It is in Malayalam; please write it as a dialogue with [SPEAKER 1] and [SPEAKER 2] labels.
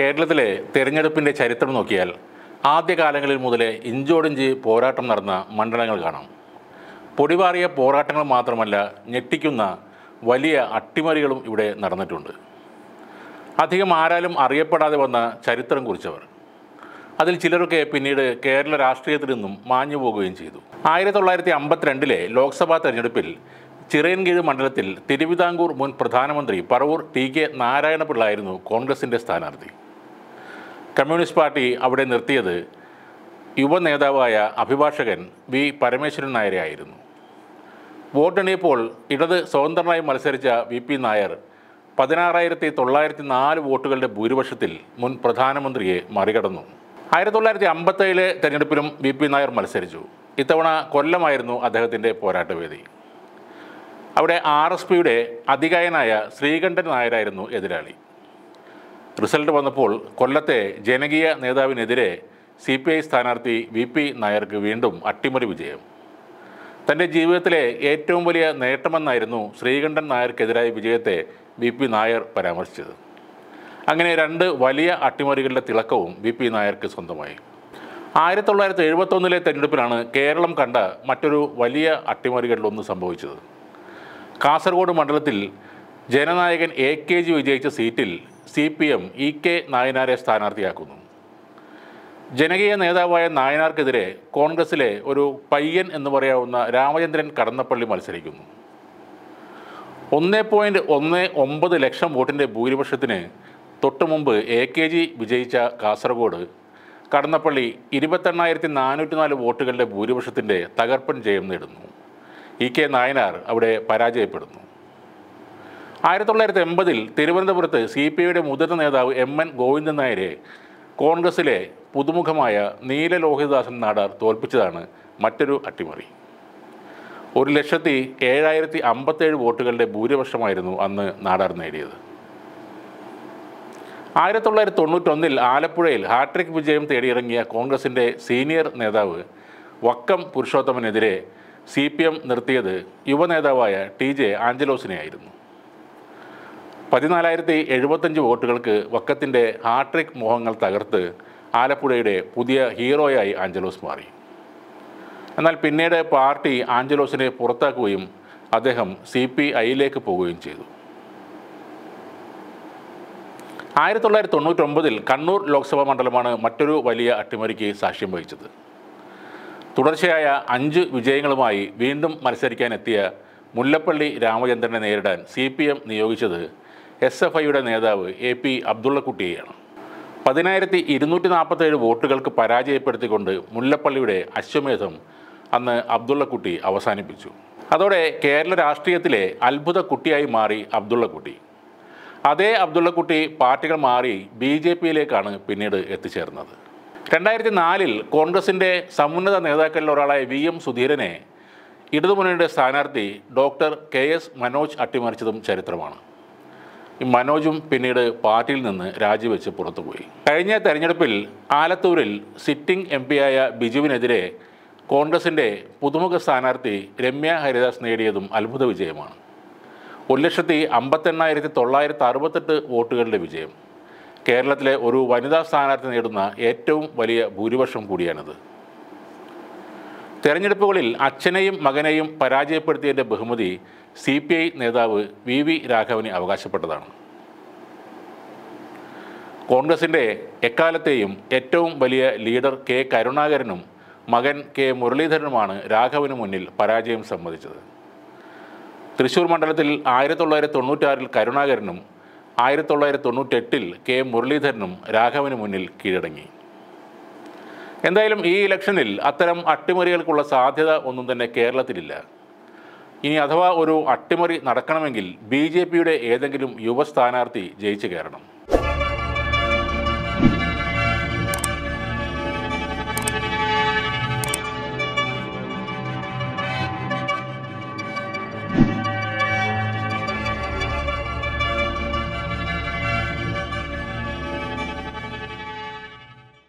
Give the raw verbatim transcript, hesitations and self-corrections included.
[SPEAKER 1] കേരളത്തിലെ തെരഞ്ഞെടുപ്പിൻ്റെ ചരിത്രം നോക്കിയാൽ ആദ്യകാലങ്ങളിൽ മുതലേ ഇഞ്ചോടിഞ്ച് പോരാട്ടം നടന്ന മണ്ഡലങ്ങൾ കാണാം. പൊടിപാറിയ പോരാട്ടങ്ങൾ മാത്രമല്ല, ഞെട്ടിക്കുന്ന വലിയ അട്ടിമറികളും ഇവിടെ നടന്നിട്ടുണ്ട്. അധികം ആരാലും അറിയപ്പെടാതെ വന്ന ചരിത്രം കുറിച്ചവർ. അതിൽ ചിലരൊക്കെ പിന്നീട് കേരള രാഷ്ട്രീയത്തിൽ നിന്നും മാഞ്ഞു പോകുകയും ചെയ്തു. ആയിരത്തി തൊള്ളായിരത്തി അമ്പത്തിരണ്ടിലെ ലോക്സഭാ തെരഞ്ഞെടുപ്പിൽ ചിറയൻകീഴ് മണ്ഡലത്തിൽ തിരുവിതാംകൂർ മുൻ പ്രധാനമന്ത്രി പറവൂർ ടി കെ നാരായണപിള്ളയായിരുന്നു കോൺഗ്രസിൻ്റെ സ്ഥാനാർത്ഥി. കമ്മ്യൂണിസ്റ്റ് പാർട്ടി അവിടെ നിർത്തിയത് യുവ നേതാവായ അഭിഭാഷകൻ വി പരമേശ്വരൻ നായരെ ആയിരുന്നു. വോട്ടെണ്ണിയപ്പോൾ ഇടത് സ്വതന്ത്രനായി മത്സരിച്ച വി പി നായർ പതിനാറായിരത്തി തൊള്ളായിരത്തി നാല് വോട്ടുകളുടെ ഭൂരിപക്ഷത്തിൽ മുൻ പ്രധാനമന്ത്രിയെ മറികടന്നു. ആയിരത്തി തൊള്ളായിരത്തി അമ്പത്തേഴിലെ തെരഞ്ഞെടുപ്പിലും വി പി നായർ മത്സരിച്ചു. ഇത്തവണ കൊല്ലമായിരുന്നു അദ്ദേഹത്തിൻ്റെ പോരാട്ടവേദി. അവിടെ ആർ എസ് പിയുടെ അധികായനായ ശ്രീകണ്ഠൻ നായരായിരുന്നു എതിരാളി. റിസൾട്ട് വന്നപ്പോൾ കൊല്ലത്തെ ജനകീയ നേതാവിനെതിരെ സി പി ഐ സ്ഥാനാർത്ഥി വി പി നായർക്ക് വീണ്ടും അട്ടിമറി വിജയം. തൻ്റെ ജീവിതത്തിലെ ഏറ്റവും വലിയ നേട്ടമെന്നായിരുന്നു ശ്രീകണ്ഠൻ നായർക്കെതിരായ വിജയത്തെ വി പി നായർ പരാമർശിച്ചത്. അങ്ങനെ രണ്ട് വലിയ അട്ടിമറികളുടെ തിളക്കവും വി പി നായർക്ക് സ്വന്തമായി. ആയിരത്തി തൊള്ളായിരത്തി എഴുപത്തൊന്നിലെ തെരഞ്ഞെടുപ്പിലാണ് കേരളം കണ്ട മറ്റൊരു വലിയ അട്ടിമറികളിലൊന്ന് സംഭവിച്ചത്. കാസർഗോഡ് മണ്ഡലത്തിൽ ജനനായകൻ എ കെ ജി വിജയിച്ച സീറ്റിൽ C P M E K നായനാരെ സ്ഥാനാർത്ഥിയാക്കുന്നു. ജനകീയ നേതാവായ നായനാർക്കെതിരെ കോൺഗ്രസിലെ ഒരു പയ്യൻ എന്ന് പറയാവുന്ന രാമചന്ദ്രൻ കടന്നപ്പള്ളി മത്സരിക്കുന്നു. ഒന്ന് പോയിൻറ്റ് ഒന്ന് ഒമ്പത് ലക്ഷം വോട്ടിൻ്റെ ഭൂരിപക്ഷത്തിന് തൊട്ടു മുമ്പ് എ കെ ജി വിജയിച്ച കാസർഗോഡ് കടന്നപ്പള്ളി ഇരുപത്തെണ്ണായിരത്തി നാനൂറ്റി നാല് വോട്ടുകളുടെ ഭൂരിപക്ഷത്തിൻ്റെ തകർപ്പൻ ജയം നേടുന്നു. ഇ കെ നായനാർ അവിടെ പരാജയപ്പെടുന്നു. ആയിരത്തി തൊള്ളായിരത്തി എൺപതിൽ തിരുവനന്തപുരത്ത് സി പി ഐയുടെ മുതിർന്ന നേതാവ് എം എൻ ഗോവിന്ദൻ നായരെ കോൺഗ്രസിലെ പുതുമുഖമായ നീല ലോഹിതദാസൻ നാടാർ തോൽപ്പിച്ചതാണ് മറ്റൊരു അട്ടിമറി. ഒരു ലക്ഷത്തി ഏഴായിരത്തി അമ്പത്തേഴ് വോട്ടുകളുടെ ഭൂരിപക്ഷമായിരുന്നു അന്ന് നാടാർ നേടിയത്. ആയിരത്തി തൊള്ളായിരത്തി തൊണ്ണൂറ്റൊന്നിൽ ആലപ്പുഴയിൽ ഹാട്രിക് വിജയം തേടിയിറങ്ങിയ കോൺഗ്രസിൻ്റെ സീനിയർ നേതാവ് വക്കം പുരുഷോത്തമനെതിരെ സി പി എം നിർത്തിയത് യുവനേതാവായ ടി ജെ ആഞ്ചലോസിനെ ആയിരുന്നു. പതിനാലായിരത്തി എഴുപത്തഞ്ച് വോട്ടുകൾക്ക് വക്കത്തിൻ്റെ ഹാട്രിക് മോഹങ്ങൾ തകർത്ത് ആലപ്പുഴയുടെ പുതിയ ഹീറോയായി ആഞ്ചലോസ് മാറി. എന്നാൽ പിന്നീട് പാർട്ടി ആഞ്ചലോസിനെ പുറത്താക്കുകയും അദ്ദേഹം സി പി ഐയിലേക്ക് പോവുകയും ചെയ്തു. ആയിരത്തി തൊള്ളായിരത്തി തൊണ്ണൂറ്റൊമ്പതിൽ കണ്ണൂർ ലോക്സഭാ മണ്ഡലമാണ് മറ്റൊരു വലിയ അട്ടിമറിക്ക് സാക്ഷ്യം വഹിച്ചത്. തുടർച്ചയായ അഞ്ച് വിജയങ്ങളുമായി വീണ്ടും മത്സരിക്കാനെത്തിയ മുല്ലപ്പള്ളി രാമചന്ദ്രനെ നേരിടാൻ സി പി എം നിയോഗിച്ചത് എസ് എഫ് ഐയുടെ നേതാവ് എ പി അബ്ദുള്ളക്കുട്ടിയെയാണ്. പതിനായിരത്തി ഇരുന്നൂറ്റി നാൽപ്പത്തേഴ് വോട്ടുകൾക്ക് പരാജയപ്പെടുത്തിക്കൊണ്ട് മുല്ലപ്പള്ളിയുടെ അശ്വമേധം അന്ന് അബ്ദുള്ളക്കുട്ടി അവസാനിപ്പിച്ചു. അതോടെ കേരള രാഷ്ട്രീയത്തിലെ അത്ഭുത കുട്ടിയായി മാറി അബ്ദുള്ളക്കുട്ടി. അതേ അബ്ദുള്ളക്കുട്ടി പാർട്ടികൾ മാറി ബി ജെ പിയിലേക്കാണ് പിന്നീട് എത്തിച്ചേർന്നത്. രണ്ടായിരത്തി നാലിൽ കോൺഗ്രസിൻ്റെ സമുന്നത നേതാക്കളിൽ ഒരാളായ വി എം സുധീരനെ ഇടതുമുന്നണിയുടെ സ്ഥാനാർത്ഥി ഡോക്ടർ കെ എസ് മനോജ് അട്ടിമറിച്ചതും ചരിത്രമാണ്. ഈ മനോജും പിന്നീട് പാർട്ടിയിൽ നിന്ന് രാജിവെച്ച് പുറത്തുപോയി. കഴിഞ്ഞ തെരഞ്ഞെടുപ്പിൽ ആലത്തൂരിൽ സിറ്റിംഗ് എം പിയായ ബിജുവിനെതിരെ കോൺഗ്രസിൻ്റെ പുതുമുഖ സ്ഥാനാർത്ഥി രമ്യ ഹരിദാസ് നേടിയതും അത്ഭുത വിജയമാണ്. ഒരു ലക്ഷത്തി അമ്പത്തെണ്ണായിരത്തി തൊള്ളായിരത്തി അറുപത്തെട്ട് വോട്ടുകളുടെ വിജയം. കേരളത്തിലെ ഒരു വനിതാ സ്ഥാനാർത്ഥി നേടുന്ന ഏറ്റവും വലിയ ഭൂരിപക്ഷം കൂടിയാണിത്. തെരഞ്ഞെടുപ്പുകളിൽ അച്ഛനെയും മകനെയും പരാജയപ്പെടുത്തിയതിൻ്റെ ബഹുമതി സി പി ഐ നേതാവ് വി വി രാഘവന് അവകാശപ്പെട്ടതാണ്. കോൺഗ്രസിൻ്റെ എക്കാലത്തെയും ഏറ്റവും വലിയ ലീഡർ കെ കരുണാകരനും മകൻ കെ മുരളീധരനുമാണ് രാഘവന് മുന്നിൽ പരാജയം സമ്മതിച്ചത്. തൃശ്ശൂർ മണ്ഡലത്തിൽ ആയിരത്തി തൊള്ളായിരത്തി തൊണ്ണൂറ്റാറിൽ കരുണാകരനും ആയിരത്തി തൊള്ളായിരത്തി തൊണ്ണൂറ്റെട്ടിൽ കെ മുരളീധരനും രാഘവന് മുന്നിൽ കീഴടങ്ങി. എന്തായാലും ഈ ഇലക്ഷനിൽ അത്തരം അട്ടിമറികൾക്കുള്ള സാധ്യത ഒന്നും തന്നെ കേരളത്തിലില്ല. ഇനി അഥവാ ഒരു അട്ടിമറി നടക്കണമെങ്കിൽ ബി ജെ പിയുടെ ഏതെങ്കിലും യുവ സ്ഥാനാർത്ഥി ജയിച്ചു കയറണം.